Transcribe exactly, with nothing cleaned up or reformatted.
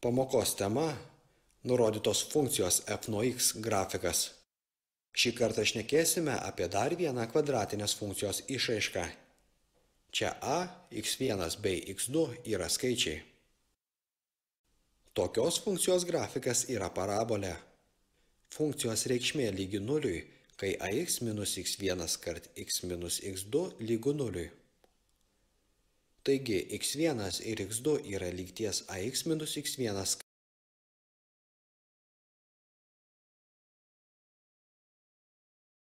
Pamokos tema – nurodytos funkcijos f nuo x grafikas. Šį kartą šnekėsime apie dar vieną kvadratinės funkcijos išraišką. Čia a, iks vienas bei iks du yra skaičiai. Tokios funkcijos grafikas yra parabolė. Funkcijos reikšmė lygi nuliui, kai ax minus iks vienas kart x minus iks du lygu nuliui. Taigi, iks vienas ir iks du yra lygties ax minus iks vienas